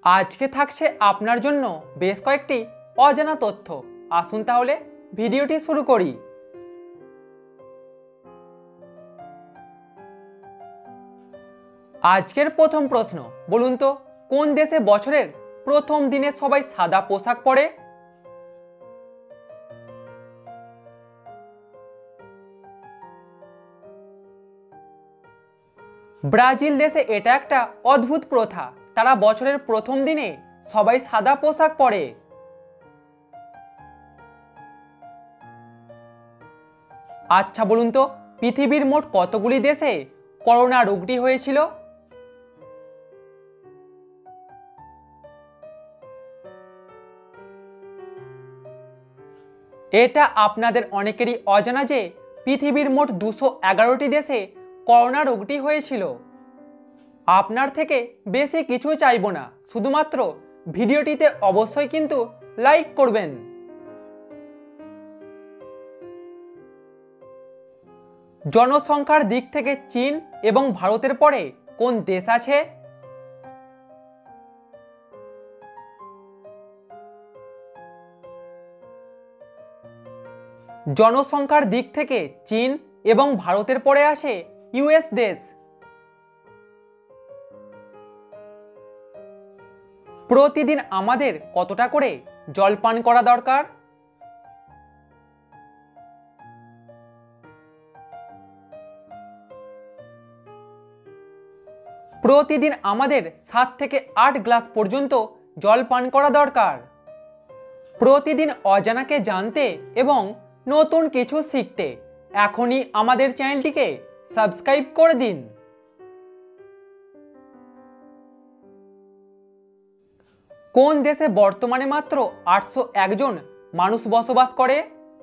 আজকে থাকছে আপনার জন্য বেশ কয়েকটি অজানা তথ্য। আসুন তাহলে ভিডিওটি শুরু করি। আজকের প্রথম প্রশ্ন, বলুন তো কোন দেশে বছরের প্রথম দিনে সবাই সাদা পোশাক পরে? ব্রাজিল দেশে এটা একটা অদ্ভুত প্রথা, তারা বছরের প্রথম দিনে সবাই সাদা পোশাক পরে। আচ্ছা বলুন তো পৃথিবীর মোট কতগুলি দেশে করোনা রোগটি হয়েছিল? এটা আপনাদের অনেকেরই অজানা যে পৃথিবীর মোট 211টি দেশে করোনা রোগটি হয়েছিল। আপনার থেকে বেশি কিছু চাইবো না, শুধুমাত্র ভিডিওটিতে অবশ্যই কিন্তু লাইক করবেন। জনসংখ্যার দিক থেকে চীন এবং ভারতের পরে কোন দেশ আছে? জনসংখ্যার দিক থেকে চীন এবং ভারতের পরে আছে ইউএস দেশ। প্রতিদিন আমাদের কতটা করে জল পান করা দরকার? প্রতিদিন আমাদের 7 থেকে 8 গ্লাস পর্যন্ত জল পান করা দরকার। প্রতিদিন অজানাকে জানতে এবং নতুন কিছু শিখতে এখনই আমাদের চ্যানেলটিকে সাবস্ক্রাইব করে দিন। কোন দেশে বর্তমানে মাত্র 801 জন মানুষ বসবাস করে?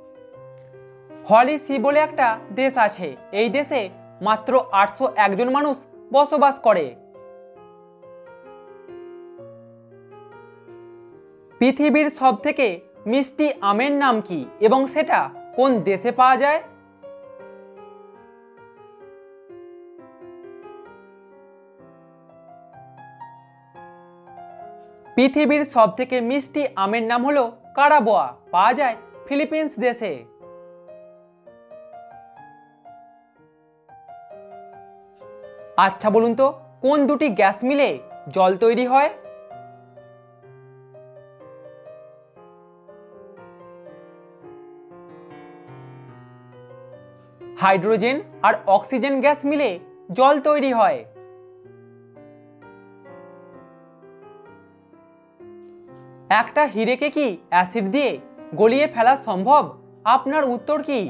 হলিসি বলে একটা দেশ আছে, এই দেশে মাত্র 801 জন মানুষ বসবাস করে। পৃথিবীর সবথেকে মিষ্টি আমের নাম কি এবং সেটা কোন দেশে পাওয়া যায়? পৃথিবীর সবথেকে মিষ্টি আমের নাম হলো কারাবোয়া, পাওয়া যায় ফিলিপিন্স দেশে। আচ্ছা বলুন তো কোন দুটি গ্যাস মিলে জল তৈরি হয়? হাইড্রোজেন আর অক্সিজেন গ্যাস মিলে জল তৈরি হয়। একটা হিরেকে কি অ্যাসিড দিয়ে গলিয়ে ফেলা সম্ভব? আপনার উত্তর কি?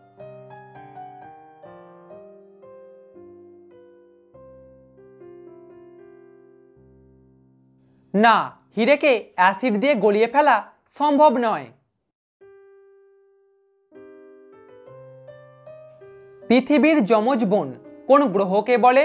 না, হিরেকে অ্যাসিড দিয়ে গলিয়ে ফেলা সম্ভব নয়। পৃথিবীর যমজ বোন কোন গ্রহকে বলে?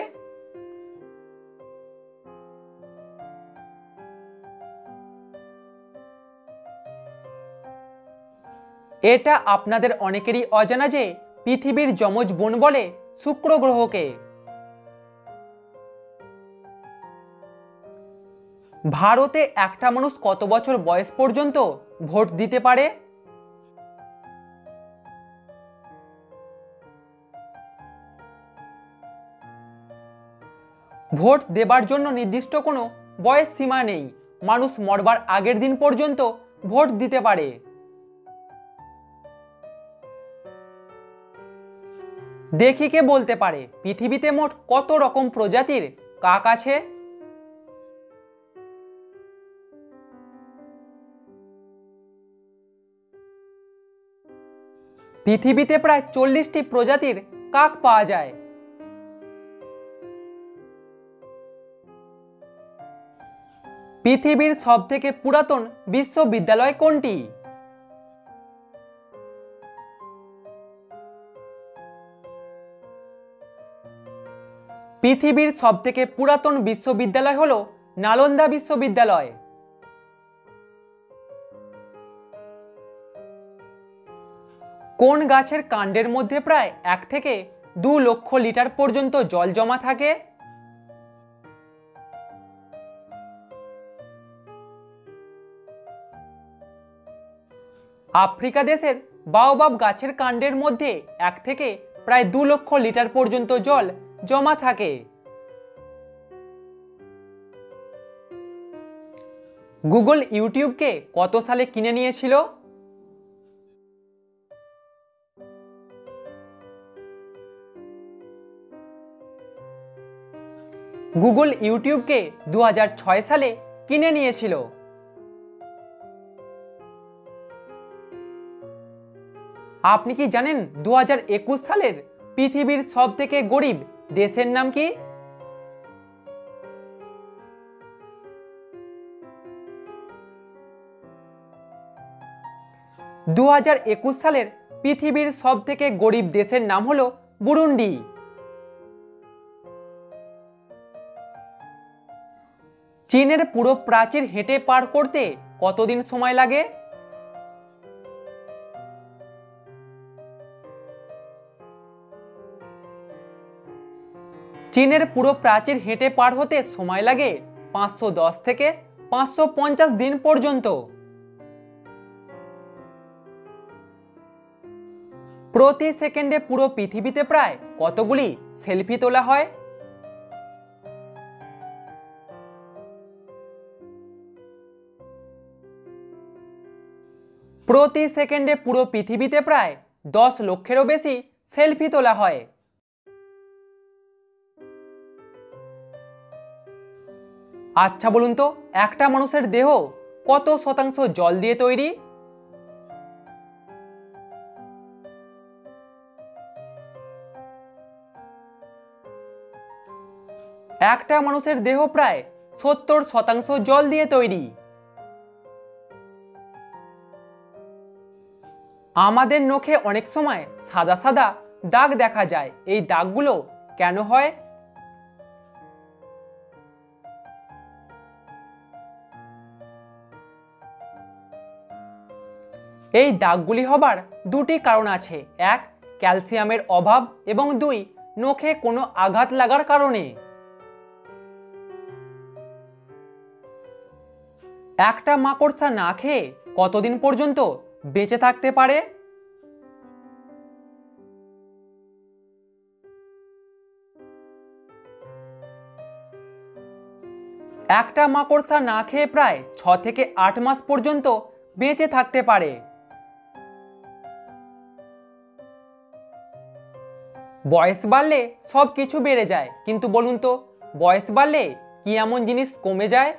এটা আপনাদের অনেকেরই অজানা যে পৃথিবীর যমজ বোন বলে শুক্র গ্রহকে। ভারতে একটা মানুষ কত বছর বয়স পর্যন্ত ভোট দিতে পারে? ভোট দেবার জন্য নির্দিষ্ট কোনো বয়স সীমা নেই, মানুষ মরবার আগের দিন পর্যন্ত ভোট দিতে পারে। দেখি কে বলতে পারে পৃথিবীতে মোট কত রকম প্রজাতির কাক আছে? পৃথিবীতে প্রায় 40টি প্রজাতির কাক পাওয়া যায়। পৃথিবীর সবথেকে পুরাতন বিশ্ববিদ্যালয় কোনটি? পৃথিবীর সবথেকে পুরাতন বিশ্ববিদ্যালয় হলো নালন্দা বিশ্ববিদ্যালয়। কোন গাছের কাণ্ডের মধ্যে প্রায় 1 থেকে 2 লক্ষ লিটার পর্যন্ত জল জমা থাকে? আফ্রিকা দেশের বাওবাব গাছের কাণ্ডের মধ্যে 1 থেকে প্রায় 2 লক্ষ লিটার পর্যন্ত জল জমা থাকে। গুগল ইউটিউবকে কত সালে কিনে নিয়েছিল? গুগল ইউটিউবকে 2006 সালে কিনে নিয়েছিল। আপনি কি জানেন 2021 সালের পৃথিবীর সবথেকে গরিব দেশের নাম কি? সালের পৃথিবীর সবথেকে গরিব দেশের নাম হলো বুরুন্ডি। চীনের পুরো প্রাচীর হেঁটে পার করতে কতদিন সময় লাগে? চীনের পুরো প্রাচীর হেঁটে পার হতে সময় লাগে 510 থেকে 550 দিন পর্যন্ত। প্রতি সেকেন্ডে পুরো পৃথিবীতে প্রায় কতগুলি সেলফি তোলা হয়? প্রতি সেকেন্ডে পুরো পৃথিবীতে প্রায় 10 লক্ষেরও বেশি সেলফি তোলা হয়। আচ্ছা বলুন তো, একটা মানুষের দেহ কত শতাংশ জল দিয়ে তৈরি? একটা মানুষের দেহ প্রায় 70% জল দিয়ে তৈরি। আমাদের নখে অনেক সময় সাদা সাদা দাগ দেখা যায়, এই দাগগুলো কেন হয়? এই দাগগুলি হবার দুটি কারণ আছে। 1, ক্যালসিয়ামের অভাব, এবং 2, নখে কোনো আঘাত লাগার কারণে। একটা মাকড়সা না খেয়ে কতদিন পর্যন্ত বেঁচে থাকতে পারে? একটা মাকড়সা না খেয়ে প্রায় 6 থেকে 8 মাস পর্যন্ত বেঁচে থাকতে পারে। বয়স বাড়লে সব কিছু বেড়ে যায়, কিন্তু বলুন তো, বয়স বাড়লে কি এমন জিনিস কমে যায়?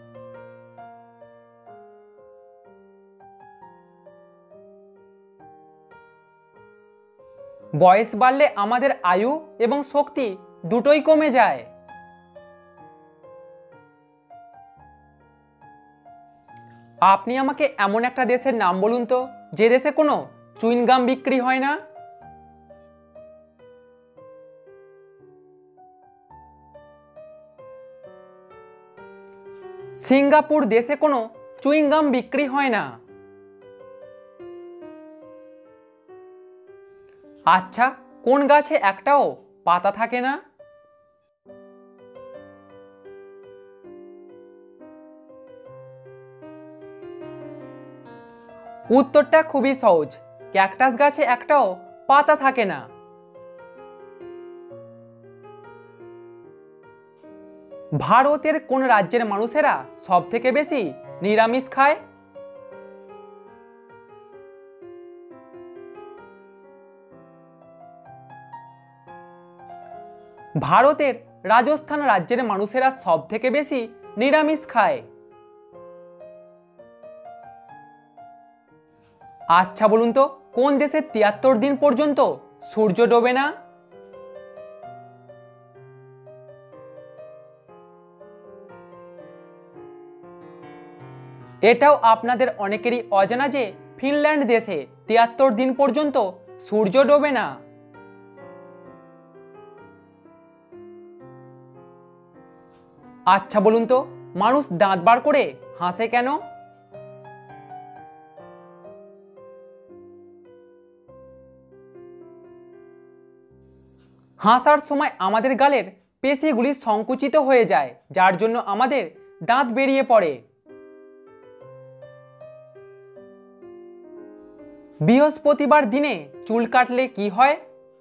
বয়স বাড়লে আমাদের আয়ু এবং শক্তি দুটোই কমে যায়। আপনি আমাকে এমন একটা দেশের নাম বলুন তো, যে দেশে কোনো চুইংগাম বিক্রি হয় না। সিঙ্গাপুর দেশে কোনো চুইংগাম বিক্রি হয় না। আচ্ছা, কোন গাছে একটাও পাতা থাকে না? উত্তরটা খুবই সহজ, ক্যাকটাস গাছে একটাও পাতা থাকে না। ভারতের কোন রাজ্যের মানুষেরা সব থেকে বেশি নিরামিষ খায়? ভারতের রাজস্থান রাজ্যের মানুষেরা সব থেকে বেশি নিরামিষ খায়। আচ্ছা বলুন তো, কোন দেশে 73 দিন পর্যন্ত সূর্য ডোবে না? এটাও আপনাদের অনেকেরই অজানা যে ফিনল্যান্ড দেশে 73 দিন পর্যন্ত সূর্য ডোবে না। আচ্ছা বলুন তো, মানুষ দাঁত বার করে হাসে কেন? হাসার সময় আমাদের গালের পেশিগুলি সংকুচিত হয়ে যায়, যার জন্য আমাদের দাঁত বেরিয়ে পড়ে। বৃহস্পতিবার দিনে চুল কাটলে কি হয়?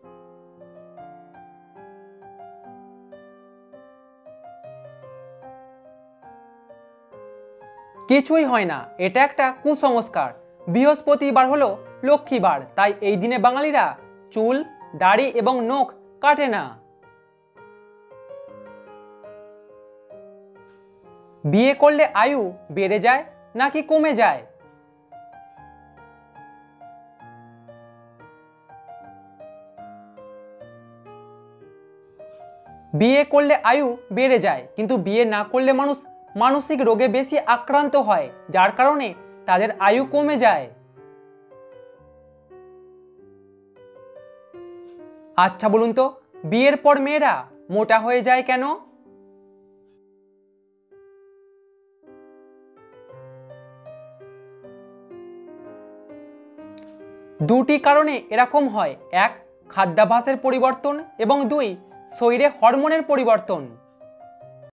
কিছুই হয় না, এটা একটা কুসংস্কার। বৃহস্পতিবার হলো লক্ষ্মীবার, তাই এই দিনে বাঙালিরা চুল, দাড়ি এবং নখ কাটে না। বিয়ে করলে আয়ু বেড়ে যায় নাকি কমে যায়? বিয়ে করলে আয়ু বেড়ে যায়, কিন্তু বিয়ে না করলে মানুষ মানসিক রোগে বেশি আক্রান্ত হয়, যার কারণে তাদের আয়ু কমে যায়। আচ্ছা বলুন তো, বিয়ের পর মেয়েরা মোটা হয়ে যায় কেন? দুটি কারণে এরকম হয়। এক, খাদ্যাভ্যাসের পরিবর্তন এবং দুই, শরীরে হরমোনের পরিবর্তন।